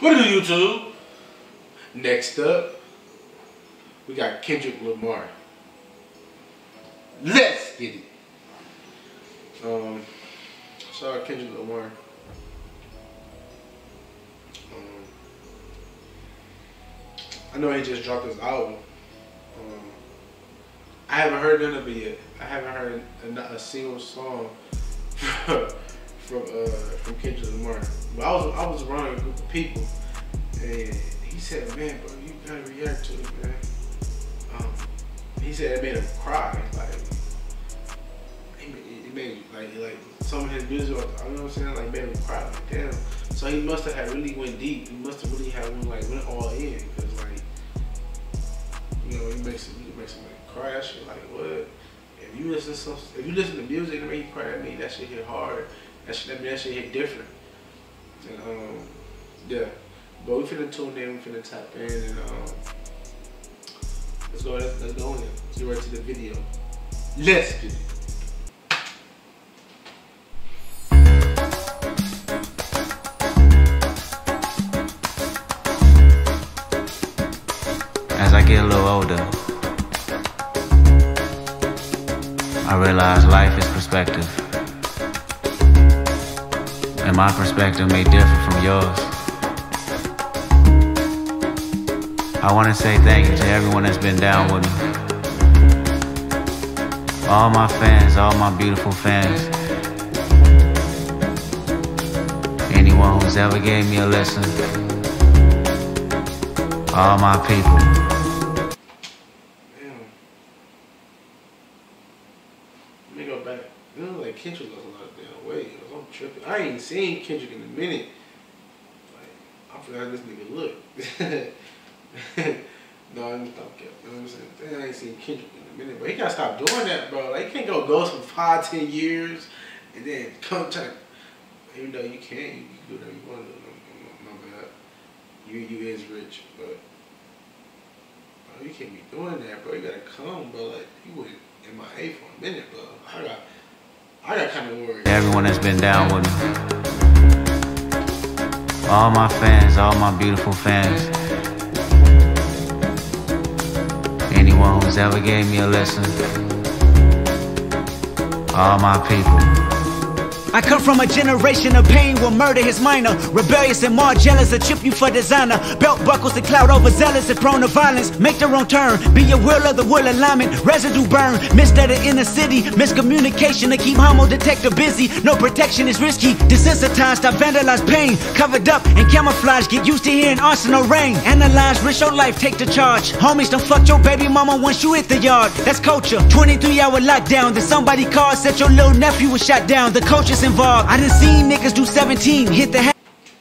What do YouTube? Next up, we got Kendrick Lamar. Let's get it. Shout out Kendrick Lamar. I know he just dropped his album. I haven't heard none of it yet. I haven't heard a single song from Kendrick Lamar. But I was around a group of people, and he said, "Man, bro, you gotta react to it, man." He said it made him cry. Like it made like some of his music, you know what I'm saying? Like made him cry. Like damn. So he must have really went deep. He must have really went all in, because like, you know, he makes him like cry. That shit, like what? If you listen to music and make you cry, that mean that shit hit hard. That shit hit different. And yeah. But we finna tune in, we finna tap in, and let's go in. Let's get right to the video. Let's get it. As I get a little older, I realize life is perspective. And my perspective may differ from yours. I want to say thank you to everyone that's been down with me. All my fans, all my beautiful fans. Anyone who's ever gave me a listen. All my people. Kendrick lost a lot of damn weight. I'm tripping. I ain't seen Kendrick in a minute. Like, I forgot how this nigga look. No, I'm just talking. You know what I'm saying? Damn, I ain't seen Kendrick in a minute. But he gotta stop doing that, bro. Like, you can't go ghost for 5-10 years and then come try to. Even though you can do whatever you want to do. My bad. You is rich, but bro, you can't be doing that, bro. You gotta come, bro. Like, you went MIA for a minute, bro. I got kind of worried. Everyone that's been down with me. All my fans, all my beautiful fans. Anyone who's ever gave me a listen. All my people. I come from a generation of pain where murder is minor. Rebellious and more jealous, a chip you for designer. Belt buckles and cloud overzealous and prone to violence. Make their own turn, be your will of the will alignment. Residue burn, missed at the inner city. Miscommunication to keep homo detector busy. No protection is risky. Desensitized, I vandalize pain. Covered up and camouflage, get used to hearing arsenal rain. Analyze, risk your life, take the charge. Homies don't fuck your baby mama once you hit the yard. That's culture, 23-hour lockdown. Then somebody called, said your little nephew was shot down. The culture's involved. I done seen niggas do 17, hit the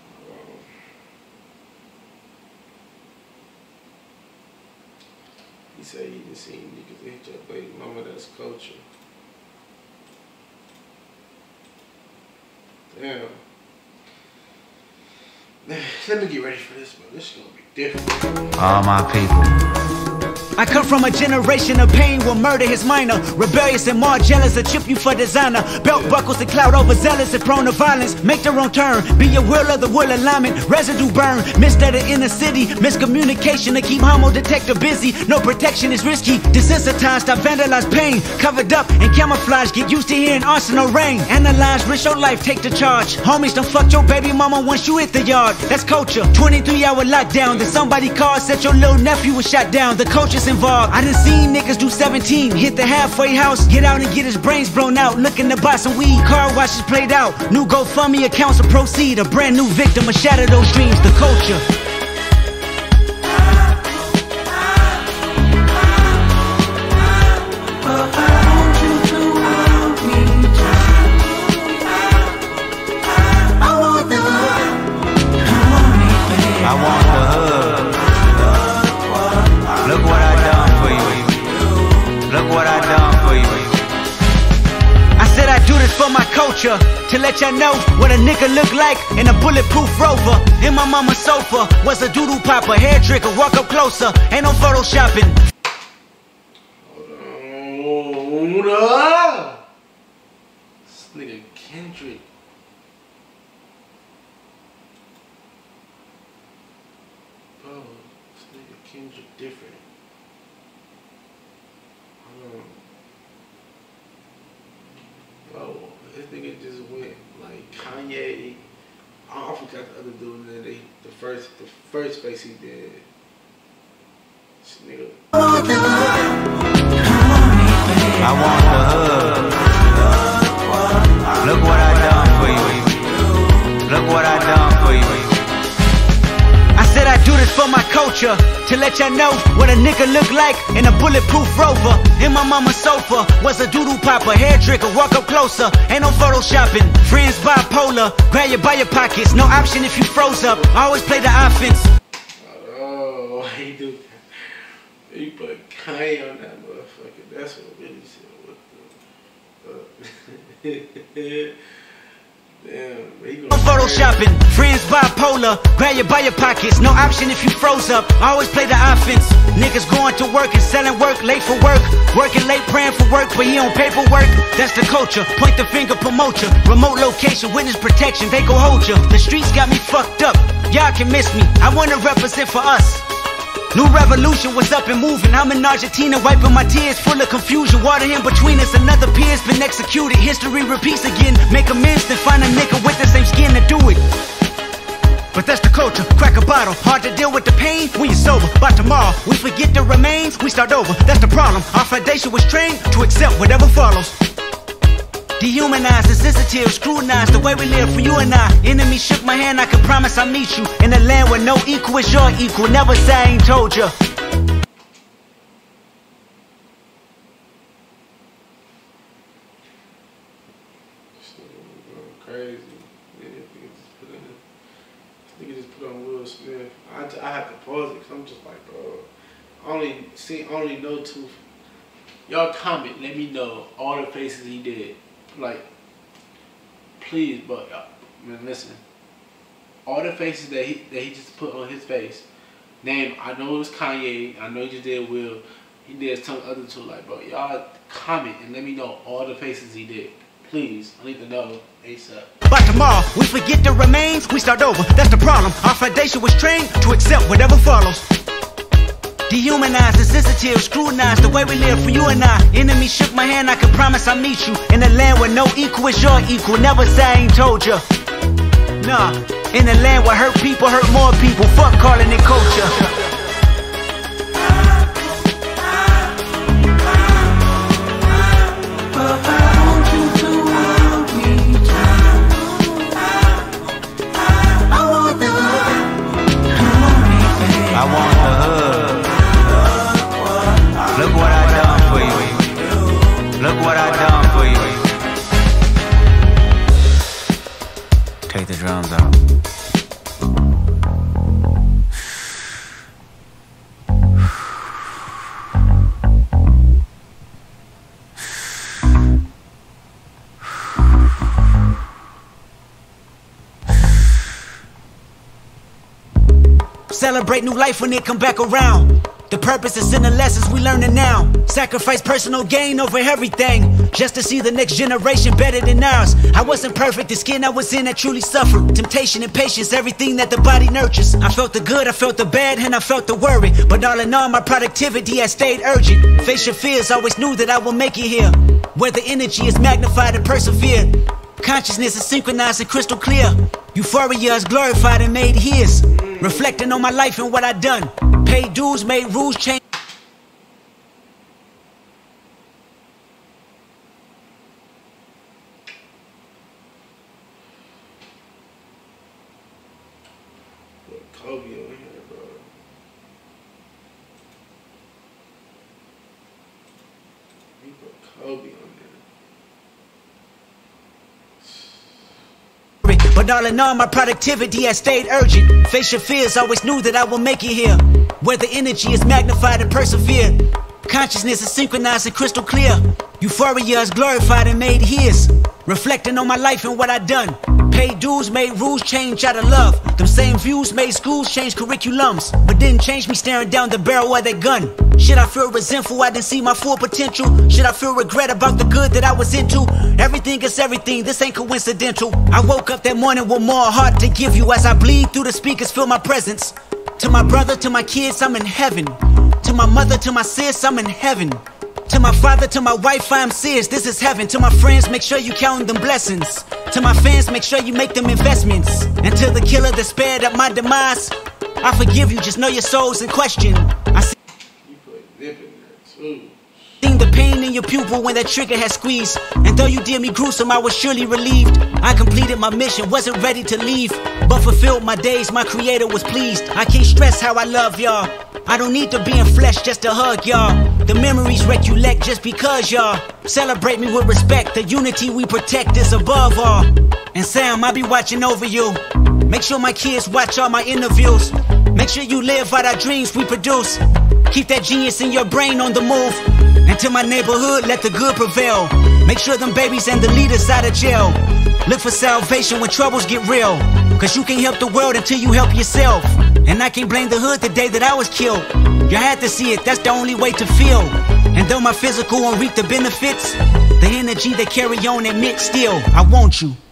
He said he done seen niggas hit your baby mama. That's culture. Damn. Let me get ready for this, bro. This is gonna be different. All my people. I come from a generation of pain where murder is minor. Rebellious and more jealous, a chip you for designer. Belt buckles and cloud overzealous and prone to violence. Make their own turn, be your will of the will alignment. Residue burn, missed at the inner city. Miscommunication to keep homo detector busy. No protection is risky. Desensitized, I vandalize pain. Covered up and camouflage, get used to hearing arsenal rain. Analyze, risk your life, take the charge. Homies don't fuck your baby mama once you hit the yard. That's culture, 23-hour lockdown. Then somebody called, said your little nephew was shot down. The culture's involved. I done seen niggas do 17, hit the halfway house, get out and get his brains blown out. Looking to buy some weed, car washes played out. New GoFundMe accounts will proceed. A brand new victim will shatter those dreams. The culture. I want the hood. Look what I done for you. Look what I done for you. I said I do this for my culture, to let y'all know what a nigga look like in a bulletproof Rover. In my mama's sofa was a doodle popper, hair trigger, walk up closer, ain't no photoshopping. Hold up. This nigga Kendrick. oh, this nigga Kendrick different. Oh, this nigga just went like Kanye. I forgot the other dude that the first face he did. This nigga. I want the hood. Look what I done for you. Look what I done for you. I said I do this for my culture, to let y'all know what a nigga look like in a bulletproof Rover. In my mama's sofa was a doodle popper, hair trigger, walk up closer, ain't no photoshopping. Friends bipolar, grab you by your pockets, no option if you froze up. I always play the offense. Oh, he do that. He put Kanye on that motherfucker. That's what really said. What the damn, no photoshopping, friends bipolar, grab you by your pockets, no option if you froze up. I always play the offense. Niggas going to work and selling work, late for work, working late, praying for work, but he on paperwork. That's the culture. Point the finger, promote ya. Remote location, witness protection, they go hold ya. The streets got me fucked up. Y'all can miss me. I wanna represent for us. New revolution was up and moving. I'm in Argentina wiping my tears, full of confusion. Water in between us, another peer's been executed. History repeats again. Make amends, then find a nigga with the same skin to do it. But that's the culture, crack a bottle. Hard to deal with the pain when you're sober. By tomorrow, we forget the remains, we start over. That's the problem. Our foundation was trained to accept whatever follows. Dehumanized, insensitive, scrutinized the way we live for you and I. Enemy shook my hand, I can promise I'll meet you in a land where no equal is your equal. Never say I ain't told ya. Crazy. Nigga just put on Will Smith. I have to pause it because I'm just like, bro. Only know two. Y'all comment, let me know all the faces he did. Like, please, but man, listen. All the faces that he just put on his face. Name, I know it was Kanye. I know he just did Will. He did some other two. Like, bro, y'all comment and let me know all the faces he did. Please, I need to know ASAP. By tomorrow, we forget the remains, we start over. That's the problem. Our foundation was trained to accept whatever follows. Dehumanized, insensitive, scrutinized the way we live for you and I. Enemy shook my hand, I can promise I'll meet you in a land where no equal is your equal. Never say I ain't told ya. Nah, in a land where hurt people hurt more people. Fuck calling it culture. I want the hood. Look what I done for you. Look what I done for you. Take the drums out. Celebrate new life when it come back around. The purpose is in the lessons we learning now. Sacrifice personal gain over everything, just to see the next generation better than ours. I wasn't perfect, the skin I was in that truly suffered. Temptation and patience, everything that the body nurtures. I felt the good, I felt the bad, and I felt the worry. But all in all, my productivity has stayed urgent. Face your fears, always knew that I will make it here, where the energy is magnified and persevered. Consciousness is synchronized and crystal clear. Euphoria is glorified and made his. Reflecting on my life and what I done. Paid dues, made rules, changed. Put Kobe on here, bro. He put Kobe on there. But all in all, my productivity has stayed urgent. Face your fears, always knew that I will make it here, where the energy is magnified and persevered. Consciousness is synchronized and crystal clear. Euphoria is glorified and made his. Reflecting on my life and what I done. Paid dues, made rules, change out of love. Them same views made schools change curriculums, but didn't change me staring down the barrel of that gun. Should I feel resentful I didn't see my full potential? Should I feel regret about the good that I was into? Everything is everything, this ain't coincidental. I woke up that morning with more heart to give you as I bleed through the speakers, feel my presence. To my brother, to my kids, I'm in heaven. To my mother, to my sis, I'm in heaven. To my father, to my wife, I'm serious, this is heaven. To my friends, make sure you count them blessings. To my fans, make sure you make them investments. And to the killer that spared up my demise, I forgive you, just know your soul's in question. I see You put nip in there too. seen the pain in your pupil when that trigger had squeezed. And though you did me gruesome, I was surely relieved. I completed my mission, wasn't ready to leave, but fulfilled my days, my creator was pleased. I can't stress how I love y'all. I don't need to be in flesh just to hug y'all. The memories recollect just because y'all celebrate me with respect. The unity we protect is above all. And Sam, I'll be watching over you. Make sure my kids watch all my interviews. Make sure you live out our dreams we produce. Keep that genius in your brain on the move. And to my neighborhood, let the good prevail. Make sure them babies and the leaders out of jail. Look for salvation when troubles get real. Cause you can't help the world until you help yourself. And I can't blame the hood the day that I was killed. You had to see it, that's the only way to feel. And though my physical won't reap the benefits, the energy they carry on admit still, I want you.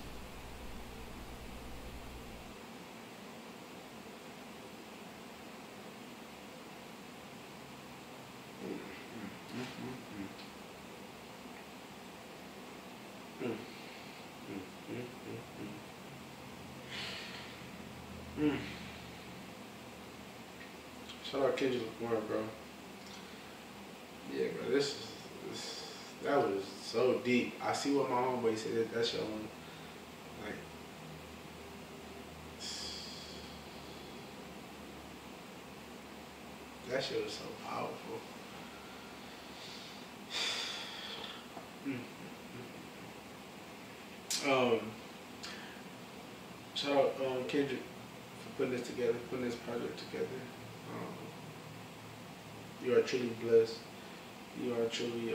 Shout out Kendrick Lamar, bro. Yeah, bro, that was so deep. I see what my homeboy said. That shit one, like, that shit was so powerful. Shout out Kendrick for putting this together, putting this project together. You are truly blessed. You are truly,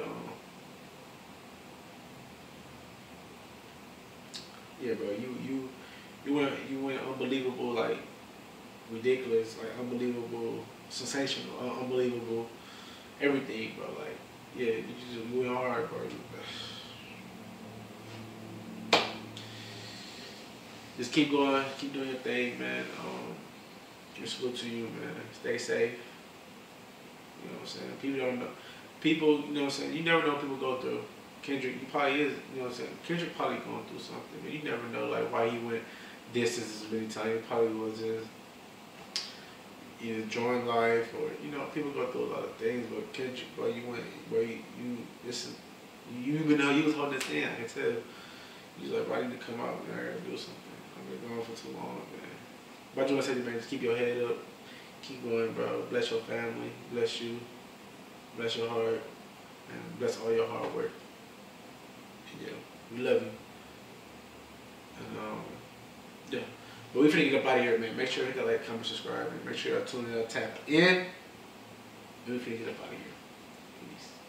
yeah, bro. You went unbelievable, like ridiculous, like unbelievable, sensational, unbelievable, everything, bro. Like, yeah, you went hard, bro. Just keep going, keep doing your thing, man. Just salute to you, man. Stay safe. You know what I'm saying? People don't know. People, you know what I'm saying? You never know what people go through. Kendrick, he probably is, you know what I'm saying? Kendrick probably going through something, but you never know, like, why he went distances many times. It probably was just either join life or, you know, people go through a lot of things, but Kendrick, bro, you went, bro, you even though you was holding this in, I can tell. You was like, bro, I need to come out, man, I gotta do something. I've been going for too long, man. But I just want to say, man, just keep your head up. Keep going, bro. Bless your family. Bless you. Bless your heart. And bless all your hard work. And yeah, we love you. And yeah. But we finna get up out of here, man. Make sure you hit that like, comment, subscribe, and make sure y'all tune in, tap in. And we finna get up out of here. Peace.